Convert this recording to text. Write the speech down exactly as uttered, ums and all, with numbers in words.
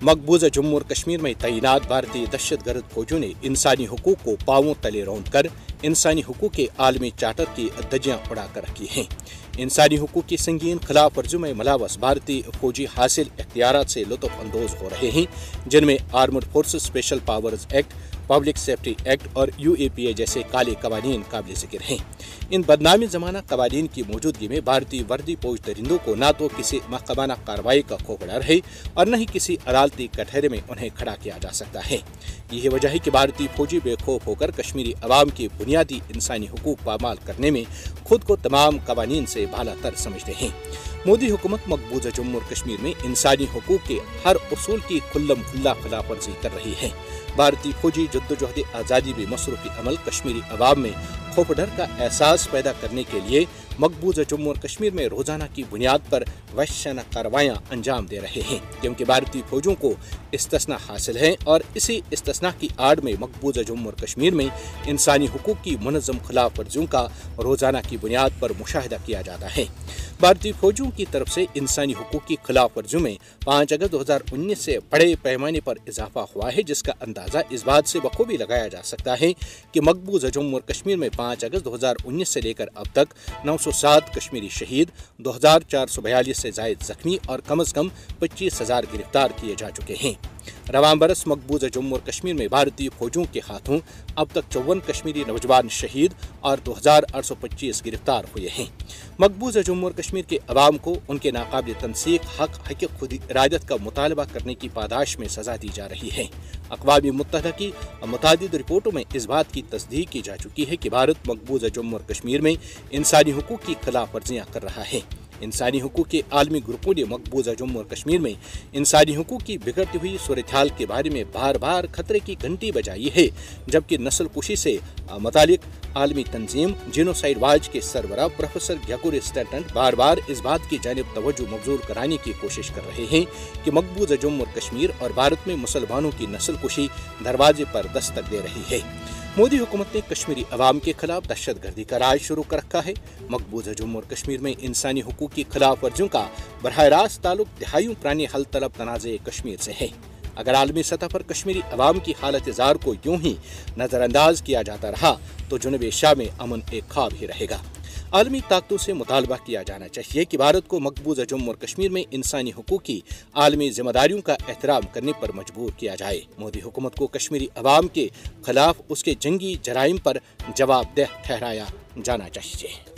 मकबूजा जम्मू और कश्मीर में तैनात भारतीय दहशत गर्द फौजों ने इंसानी हुकूक को पांवों तले रौंद कर इंसानी हुकूक के आलमी चार्टर की धज्जियां उड़ा कर रखी हैं। इंसानी हुकूक की संगीन खिलाफ वर्जियों में मुलव्वस भारतीय फौजी हासिल इख्तियारात से लुत्फ अंदोज हो रहे हैं, जिनमें armed forces special powers act, public safety act और यू ए पी ए जैसे काले कवानीन काबिल जिक्र हैं। इन बदनामी जमाना कवानीन की मौजूदगी में भारतीय वर्दी फौज दरिंदों को न तो किसी महकमाना कार्रवाई का खौफ डर है और न ही किसी अदालती कटहरे में उन्हें खड़ा किया जा सकता है। यही वजह है कि भारतीय फौजी बेखौफ होकर कश्मीरी अवाम के बुनियादी इंसानी हुकूक पामाल करने में खुद को तमाम कवानीन से भालातर समझते हैं। मोदी हुकूमत मकबूजा जम्मू और कश्मीर में इंसानी हुकूक के हर उसूल की खुल्लम खुल्ला खिलाफ वर्जी कर रही है। भारतीय फौजी जद्दोजहद आज़ादी में मसरूफ़ी अमल कश्मीरी अवाम में खौफ डर का एहसास पैदा करने के लिए मकबूजा जम्मू और कश्मीर में रोजाना की बुनियाद पर वहशाना कार्रवाइयाँ अंजाम दे रहे हैं, क्योंकि भारतीय फौजों को इस्तिस्ना हासिल है और इसी इस्तिस्ना की आड़ में मकबूजा जम्मू और कश्मीर में इंसानी हुकूक की मुनज़्ज़म खिलाफ वर्जियों का रोजाना की बुनियाद पर मुशाहिदा किया जाता है। भारतीय फौजों की तरफ से इंसानी हुकूक की खिलाफ वर्जियों में पाँच अगस्त दो हज़ार उन्नीस से बड़े पैमाने पर इजाफा हुआ है, जिसका अंदाजा इस बात से बखूबी लगाया जा सकता है कि मकबूजा जम्मू और कश्मीर में पाँच अगस्त दो हज़ार उन्नीस से लेकर अब तक नौ सौ सात कश्मीरी शहीद, दो हजार चार सौ बयालीस से जायद जख्मी और कम अज कम पच्चीस हजार गिरफ्तार किए जा चुके हैं। रवां बरस मकबूजा जम्मू और कश्मीर में भारतीय फौजों के हाथों अब तक चौवन कश्मीरी नौजवान शहीद और दो हजार आठ सौ पच्चीस गिरफ्तार हुए हैं। मकबूजा जम्मू और कश्मीर के अवाम को उनके नाकाबिल तनसीक हक हक खुद इरादत का मुतालबा करने की पादाश में सजा दी जा रही है। अक़वाम मुत्तहिदा की मुतादिद रिपोर्टों में इस बात की तस्दीक की जा चुकी है कि भारत मकबूजा जम्मू और कश्मीर में इंसानी हुकूक की खिलाफ वर्जियाँ कर रहा है। इंसानी हुकूक के आलमी ग्रुपों ने मकबूजा जम्मू और कश्मीर में इंसानी हुकूक की बिगड़ती हुई सूरत हाल के बारे में बार बार खतरे की घंटी बजाई है, जबकि नस्ल कुशी से मुतालिक आलमी तंजीम जीनोसाइड वाच के सरबराह प्रोफेसर ग्याकुर स्टैंटन बार बार इस बात की जानिब तवज्जो मबजूर कराने की कोशिश कर रहे हैं कि मकबूजा जम्मू और कश्मीर और भारत में मुसलमानों की नस्ल कुशी दरवाजे पर दस्तक दे रही है। मोदी हुकूमत ने कश्मीरी अवाम के खिलाफ दहशत गर्दी का राज शुरू कर रखा है। मकबूजा जम्मू और कश्मीर में इंसानी हुकूक की खिलाफ वर्जियों का बरह रास्त ताल्लुक दिहाइयों पुरानी हल तलब तनाज़े कश्मीर से है। अगर आलमी सतह पर कश्मीरी अवाम की हालत जार को यूं ही नज़रअंदाज किया जाता रहा तो जुनूब एशिया में अमन एक ख्वाब ही रहेगा। आलमी ताकतों से मुतालबा किया जाना चाहिए कि भारत को मकबूजा जम्मू और कश्मीर में इंसानी हुकूक की आलमी जिम्मेदारियों का एहतराम करने पर मजबूर किया जाए। मोदी हुकूमत को कश्मीरी अवाम के खिलाफ उसके जंगी जराइम पर जवाबदेह ठहराया जाना चाहिए।